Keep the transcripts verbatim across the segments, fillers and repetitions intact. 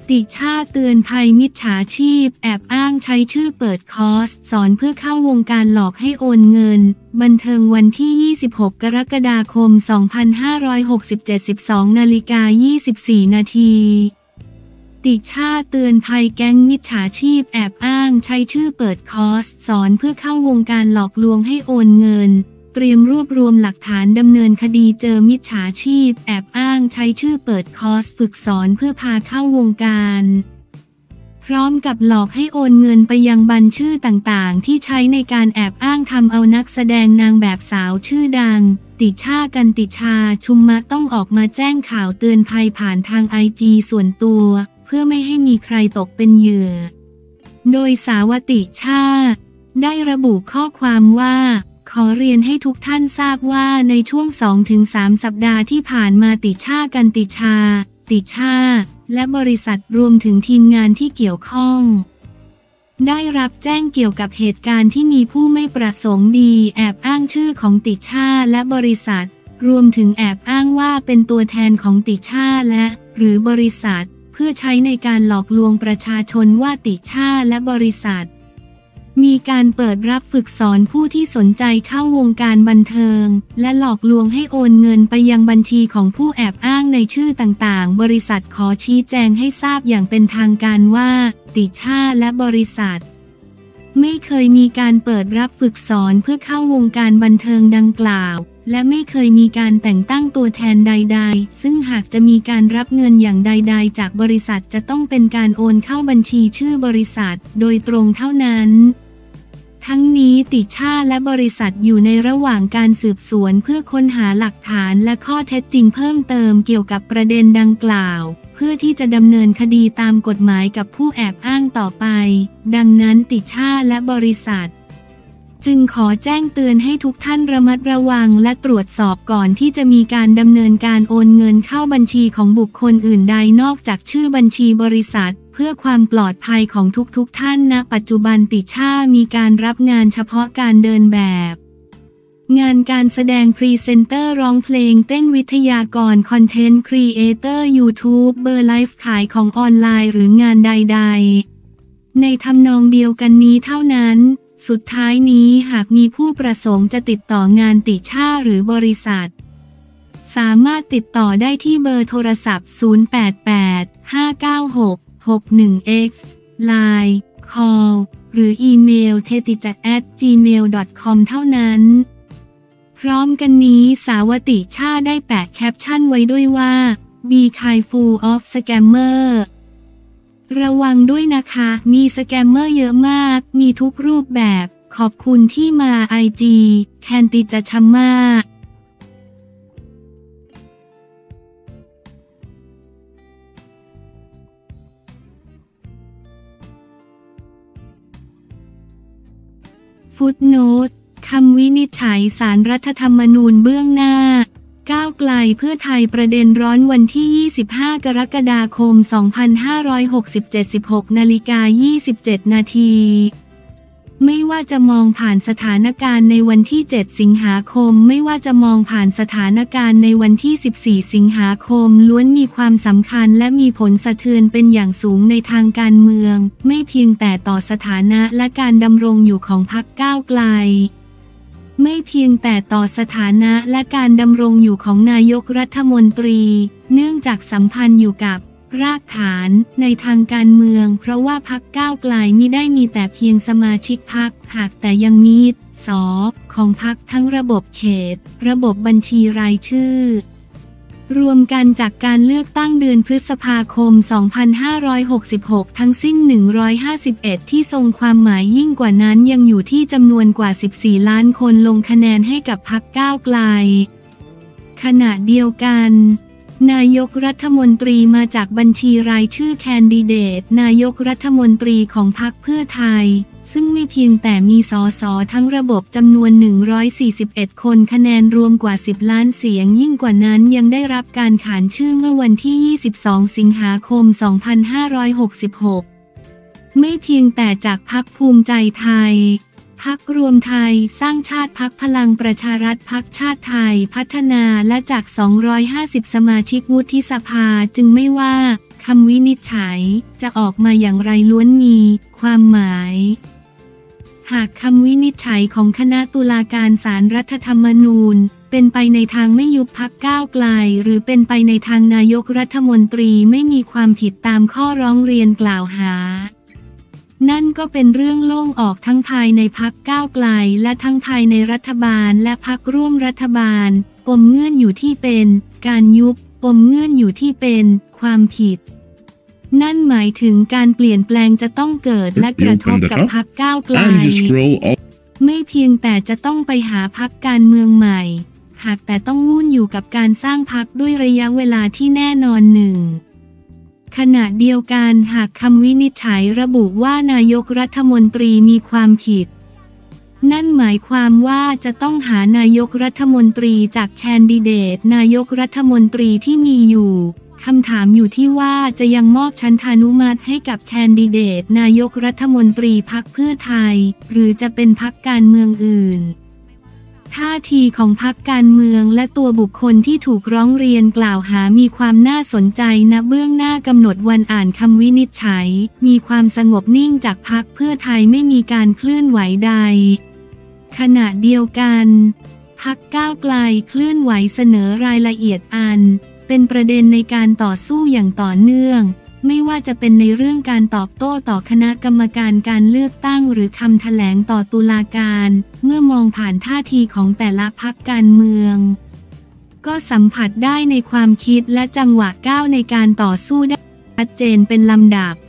ติชาเตือนภัยมิจฉาชีพแอบอ้างใช้ชื่อเปิดคอร์สสอนเพื่อเข้าวงการหลอกให้โอนเงินบันเทิงวันที่ยี่สิบหกกรกฎาคมสองพันห้าร้อยหกสิบเจ็ด สิบสองนาฬิกายี่สิบสี่นาทีติชาเตือนภัยแก๊งมิจฉาชีพแอบอ้างใช้ชื่อเปิดคอร์สสอนเพื่อเข้าวงการหลอกลวงให้โอนเงินเตรียมรวบรวมหลักฐานดำเนินคดีเจอมิจฉาชีพแอบอ้างใช้ชื่อเปิดคอร์สฝึกสอนเพื่อพาเข้าวงการพร้อมกับหลอกให้โอนเงินไปยังบัญชีชื่อต่างๆที่ใช้ในการแอบอ้างทำเอานักแสดงนางแบบสาวชื่อดังติชากันติชาชุมมะต้องออกมาแจ้งข่าวเตือนภัยผ่านทางไอจีส่วนตัวเพื่อไม่ให้มีใครตกเป็นเหยื่อโดยสาวติชาได้ระบุข้อความว่าขอเรียนให้ทุกท่านทราบว่าในช่วง สองถึงสาม สัปดาห์ที่ผ่านมาติชากันติชาติชาและบริษัทรวมถึงทีมงานที่เกี่ยวข้องได้รับแจ้งเกี่ยวกับเหตุการณ์ที่มีผู้ไม่ประสงค์ดีแอบอ้างชื่อของติชาและบริษัทรวมถึงแอบอ้างว่าเป็นตัวแทนของติชาและหรือบริษัทเพื่อใช้ในการหลอกลวงประชาชนว่าติชาและบริษัทมีการเปิดรับฝึกสอนผู้ที่สนใจเข้าวงการบันเทิงและหลอกลวงให้โอนเงินไปยังบัญชีของผู้แอบอ้างในชื่อต่างๆบริษัทขอชี้แจงให้ทราบอย่างเป็นทางการว่าติชาและบริษัทไม่เคยมีการเปิดรับฝึกสอนเพื่อเข้าวงการบันเทิงดังกล่าวและไม่เคยมีการแต่งตั้งตัวแทนใดๆซึ่งหากจะมีการรับเงินอย่างใดๆจากบริษัทจะต้องเป็นการโอนเข้าบัญชีชื่อบริษัทโดยตรงเท่านั้นทั้งนี้ติชาและบริษัทอยู่ในระหว่างการสืบสวนเพื่อค้นหาหลักฐานและข้อเท็จจริงเพิ่มเติมเกี่ยวกับประเด็นดังกล่าวเพื่อที่จะดำเนินคดีตามกฎหมายกับผู้แอบอ้างต่อไปดังนั้นติชาและบริษัทจึงขอแจ้งเตือนให้ทุกท่านระมัดระวังและตรวจสอบก่อนที่จะมีการดำเนินการโอนเงินเข้าบัญชีของบุคคลอื่นใดนอกจากชื่อบัญชีบริษัทเพื่อความปลอดภัยของทุกๆท่านณปัจจุบันติชามีการรับงานเฉพาะการเดินแบบงานการแสดงพรีเซนเตอร์ร้องเพลงเต้นวิทยากรคอนเทนต์ครีเอเตอร์ยูทูบเบอร์ไลฟ์ขายของออนไลน์หรืองานใดๆในทำนองเดียวกันนี้เท่านั้นสุดท้ายนี้หากมีผู้ประสงค์จะติดต่องานติชาหรือบริษัทสามารถติดต่อได้ที่เบอร์โทรศัพท์ศูนย์ แปด แปด ห้า เก้า หก หก หนึ่ง เอ็กซ์ ไลน์ call หรืออีเมล เทติจัด แอท จีเมล ดอท คอม เท่านั้นพร้อมกันนี้สาวติชาได้แปะแคปชั่นไว้ด้วยว่า Be careful of scammer ระวังด้วยนะคะมีสแกมเมอร์เยอะมากมีทุกรูปแบบขอบคุณที่มา ไอ จี แคนติจัชัมมาฟุตโนตคำวินิจฉัยศาลรัฐธรรมนูญเบื้องหน้าก้าวไกลเพื่อไทยประเด็นร้อนวันที่ยี่สิบห้ากรกฎาคมสองพันห้าร้อยหกสิบเจ็ด สิบหกนาฬิกายี่สิบเจ็ดนาทีไม่ว่าจะมองผ่านสถานการณ์ในวันที่เจ็ดสิงหาคมไม่ว่าจะมองผ่านสถานการณ์ในวันที่สิบสี่สิงหาคมล้วนมีความสำคัญและมีผลสะเทือนเป็นอย่างสูงในทางการเมืองไม่เพียงแต่ต่อสถานะและการดำรงอยู่ของพรรคก้าวไกลไม่เพียงแต่ต่อสถานะและการดำรงอยู่ของนายกรัฐมนตรีเนื่องจากสัมพันธ์อยู่กับรากฐานในทางการเมืองเพราะว่าพรรคก้าวไกลมิได้มีแต่เพียงสมาชิกพรรคหากแต่ยังมีส.ของพรรคทั้งระบบเขตระบบบัญชีรายชื่อรวมกันจากการเลือกตั้งเดือนพฤษภาคมสองพันห้าร้อยหกสิบหกทั้งสิ้นหนึ่งร้อยห้าสิบเอ็ดที่ทรงความหมายยิ่งกว่านั้นยังอยู่ที่จำนวนกว่าสิบสี่ล้านคนลงคะแนนให้กับพรรคก้าวไกลขณะเดียวกันนายกรัฐมนตรีมาจากบัญชีรายชื่อแคนดิเดตนายกรัฐมนตรีของพรรคเพื่อไทยซึ่งไม่เพียงแต่มีส.ส.ทั้งระบบจำนวนหนึ่งร้อยสี่สิบเอ็ดคนคะแนนรวมกว่าสิบล้านเสียงยิ่งกว่านั้นยังได้รับการขานชื่อเมื่อวันที่ยี่สิบสองสิงหาคมสองพันห้าร้อยหกสิบหกไม่เพียงแต่จากพรรคภูมิใจไทยพรรครวมไทยสร้างชาติพรรคพลังประชารัฐพรรคชาติไทยพัฒนาและจากสองร้อยห้าสิบสมาชิกวุฒิสภาจึงไม่ว่าคำวินิจฉัยจะออกมาอย่างไรล้วนมีความหมายหากคำวินิจฉัยของคณะตุลาการศาลรัฐธรรมนูญเป็นไปในทางไม่ยุบพรรคก้าวไกลหรือเป็นไปในทางนายกรัฐมนตรีไม่มีความผิดตามข้อร้องเรียนกล่าวหานั่นก็เป็นเรื่องโล่งออกทั้งภายในพรรคก้าวไกลและทั้งภายในรัฐบาลและพรรคร่วมรัฐบาลปมเงื่อนอยู่ที่เป็นการยุบปมเงื่อนอยู่ที่เป็นความผิดนั่นหมายถึงการเปลี่ยนแปลงจะต้องเกิดและกระทบกับพรรคก้าวไกลไม่เพียงแต่จะต้องไปหาพรรคการเมืองใหม่หากแต่ต้องวุ่นอยู่กับการสร้างพรรคด้วยระยะเวลาที่แน่นอนหนึ่งขณะเดียวกันหากคำวินิจฉัยระบุว่านายกรัฐมนตรีมีความผิดนั่นหมายความว่าจะต้องหานายกรัฐมนตรีจากแคนดิเดตนายกรัฐมนตรีที่มีอยู่คำถามอยู่ที่ว่าจะยังมอบฉันทานุมัติให้กับแคนดิเดตนายกรัฐมนตรีพรรคเพื่อไทยหรือจะเป็นพรรคการเมืองอื่นท่าทีของพรรคการเมืองและตัวบุคคลที่ถูกร้องเรียนกล่าวหามีความน่าสนใจณเบื้องหน้ากำหนดวันอ่านคำวินิจฉัยมีความสงบนิ่งจากพรรคเพื่อไทยไม่มีการเคลื่อนไหวใดขณะเดียวกันพรรคก้าวไกลเคลื่อนไหวเสนอรายละเอียดอันเป็นประเด็นในการต่อสู้อย่างต่อเนื่องไม่ว่าจะเป็นในเรื่องการตอบโต้ต่อคณะกรรมการการเลือกตั้งหรือคำแถลงต่อตุลาการเมื่อมองผ่านท่าทีของแต่ละพรรคการเมืองก็สัมผัสได้ในความคิดและจังหวะก้าวในการต่อสู้ได้ชัดเจนเป็นลำดับ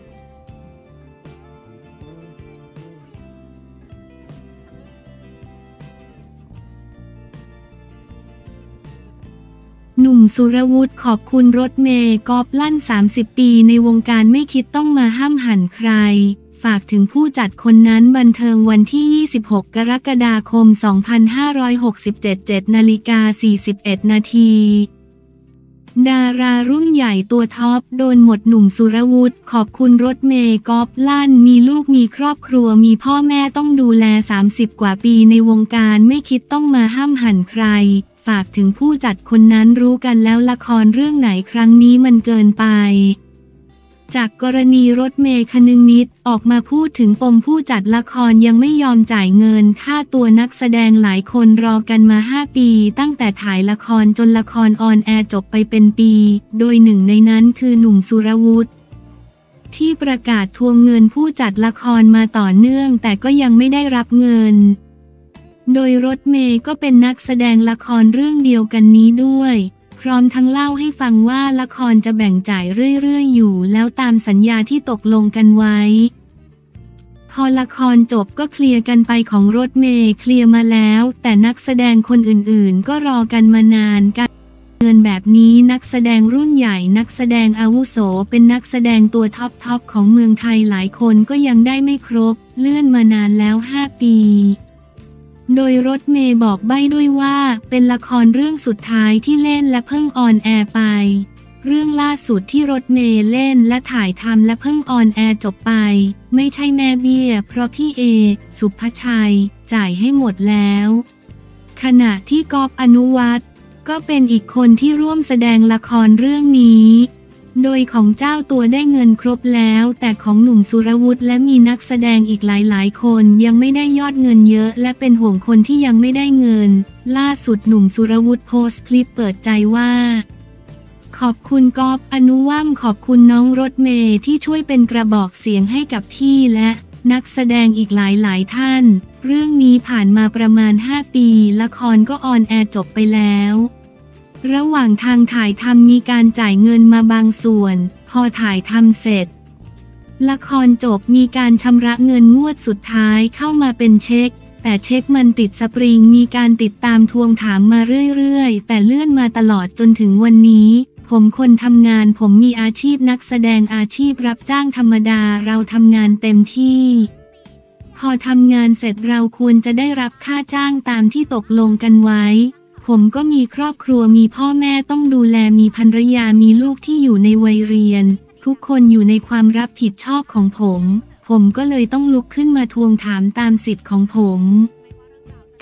หนุ่มสุรวุฒิขอบคุณรถเมย์กอบลั่นสามสิบปีในวงการไม่คิดต้องมาห้ามหันใครฝากถึงผู้จัดคนนั้นบันเทิงวันที่ยี่สิบหกกรกฎาคมสองพันห้าร้อยหกสิบเจ็ด เจ็ดนาฬิกาสี่สิบเอ็ดนาทีดารารุ่นใหญ่ตัวท็อปโดนหมดหนุ่มสุรวุฒิขอบคุณรถเมย์กอบลั่นมีลูกมีครอบครัวมีพ่อแม่ต้องดูแลสามสิบกว่าปีในวงการไม่คิดต้องมาห้ามหันใครฝากถึงผู้จัดคนนั้นรู้กันแล้วละครเรื่องไหนครั้งนี้มันเกินไปจากกรณีรถเมย์คนึงนิดออกมาพูดถึงปมผู้จัดละครยังไม่ยอมจ่ายเงินค่าตัวนักแสดงหลายคนรอกันมาห้าปีตั้งแต่ถ่ายละครจนละครออนแอร์จบไปเป็นปีโดยหนึ่งในนั้นคือหนุ่มสุรวุฒิที่ประกาศทวงเงินผู้จัดละครมาต่อเนื่องแต่ก็ยังไม่ได้รับเงินโดยรถเมย์ก็เป็นนักแสดงละครเรื่องเดียวกันนี้ด้วยพร้อมทั้งเล่าให้ฟังว่าละครจะแบ่งจ่ายเรื่อยๆอยู่แล้วตามสัญญาที่ตกลงกันไว้พอละครจบก็เคลียร์กันไปของรถเมย์เคลียร์มาแล้วแต่นักแสดงคนอื่นๆก็รอกันมานานการเงินแบบนี้นักแสดงรุ่นใหญ่นักแสดงอาวุโสเป็นนักแสดงตัวท็อปๆของเมืองไทยหลายคนก็ยังได้ไม่ครบเลื่อนมานานแล้วห้าปีโดยรถเมย์บอกใบ้ด้วยว่าเป็นละครเรื่องสุดท้ายที่เล่นและเพิ่งออนแอร์ไปเรื่องล่าสุดที่รถเมย์เล่นและถ่ายทำและเพิ่งออนแอร์จบไปไม่ใช่แม่เบี้ยเพราะพี่เอสุภชัยจ่ายให้หมดแล้วขณะที่ก๊อฟอนุวัฒน์ก็เป็นอีกคนที่ร่วมแสดงละครเรื่องนี้โดยของเจ้าตัวได้เงินครบแล้วแต่ของหนุ่มสุรวุฒิและมีนักแสดงอีกหลายๆคนยังไม่ได้ยอดเงินเยอะและเป็นห่วงคนที่ยังไม่ได้เงินล่าสุดหนุ่มสุรวุฒิโพสต์คลิปเปิดใจว่าขอบคุณก๊อฟอนุวัฒน์ขอบคุณน้องรถเมย์ที่ช่วยเป็นกระบอกเสียงให้กับพี่และนักแสดงอีกหลายๆท่านเรื่องนี้ผ่านมาประมาณห้าปีละครก็ออนแอร์จบไปแล้วระหว่างทางถ่ายทำมีการจ่ายเงินมาบางส่วนพอถ่ายทำเสร็จละครจบมีการชำระเงินงวดสุดท้ายเข้ามาเป็นเช็คแต่เช็คมันติดสปริงมีการติดตามทวงถามมาเรื่อยๆแต่เลื่อนมาตลอดจนถึงวันนี้ผมคนทำงานผมมีอาชีพนักแสดงอาชีพรับจ้างธรรมดาเราทำงานเต็มที่พอทำงานเสร็จเราควรจะได้รับค่าจ้างตามที่ตกลงกันไว้ผมก็มีครอบครัวมีพ่อแม่ต้องดูแลมีภรรยามีลูกที่อยู่ในวัยเรียนทุกคนอยู่ในความรับผิดชอบของผมผมก็เลยต้องลุกขึ้นมาทวงถามตามสิทธิ์ของผม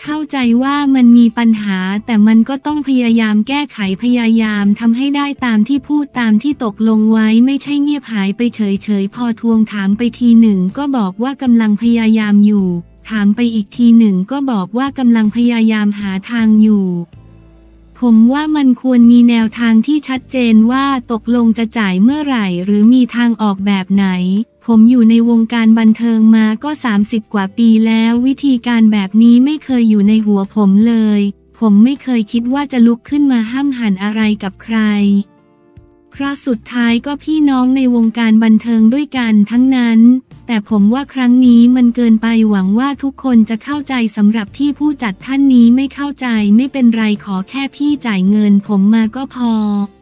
เข้าใจว่ามันมีปัญหาแต่มันก็ต้องพยายามแก้ไขพยายามทำให้ได้ตามที่พูดตามที่ตกลงไว้ไม่ใช่เงียบหายไปเฉยๆพอทวงถามไปทีหนึ่งก็บอกว่ากำลังพยายามอยู่ถามไปอีกทีหนึ่งก็บอกว่ากำลังพยายามหาทางอยู่ผมว่ามันควรมีแนวทางที่ชัดเจนว่าตกลงจะจ่ายเมื่อไหร่หรือมีทางออกแบบไหนผมอยู่ในวงการบันเทิงมาก็สามสิบกว่าปีแล้ววิธีการแบบนี้ไม่เคยอยู่ในหัวผมเลยผมไม่เคยคิดว่าจะลุกขึ้นมาห้ามหันอะไรกับใครเพราะสุดท้ายก็พี่น้องในวงการบันเทิงด้วยกันทั้งนั้นแต่ผมว่าครั้งนี้มันเกินไปหวังว่าทุกคนจะเข้าใจสำหรับที่ผู้จัดท่านนี้ไม่เข้าใจไม่เป็นไรขอแค่พี่จ่ายเงินผมมาก็พอ